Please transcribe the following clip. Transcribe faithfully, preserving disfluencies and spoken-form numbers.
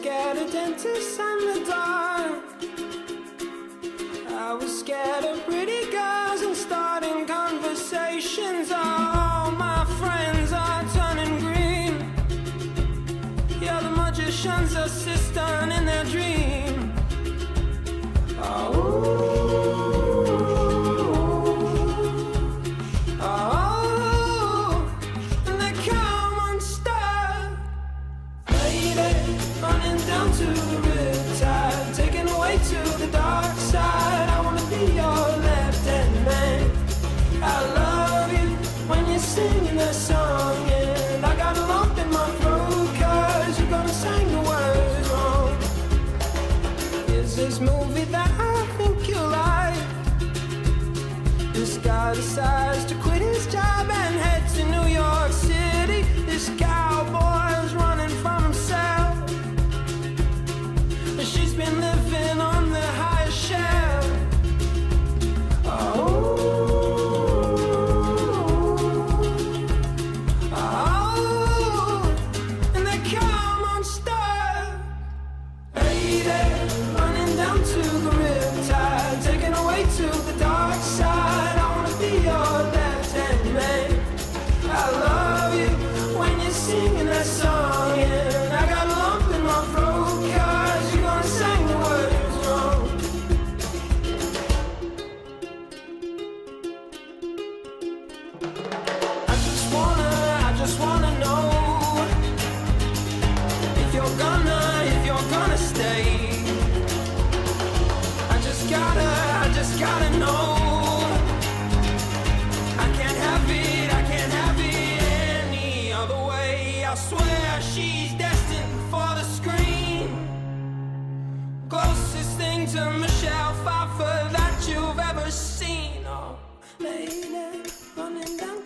scared of dentists and the dark. I was scared of pretty girls and starting conversations. All my friends are turning green. You're the magician's assistant in their dream. Oh. Down to the riptide, taken away to the dark side. I wanna be your left-hand man. I love you when you're singing that song, and I got a lump in my throat 'cause you're gonna sing the words wrong. Is this movie that I think you like? This guy decides to quit his job and head to New York City. This cowboy's running from himself. She's been living on the highest shelf. Oh, oh, and they come unstuck. Lady, running down to the riptide, taken away to the dark side. I wanna be your left-hand man. I love you when you're singing that song, and I got a lump in my throat 'cause you're gonna sing the words wrong. I just wanna, I just wanna know if you're gonna, if you're gonna stay. I just gotta, I just gotta know. I can't have it, I can't have it any other way. I swear she's destined for the screen. Closest thing to Michelle Pfeiffer that you've ever seen. Oh, lady, running down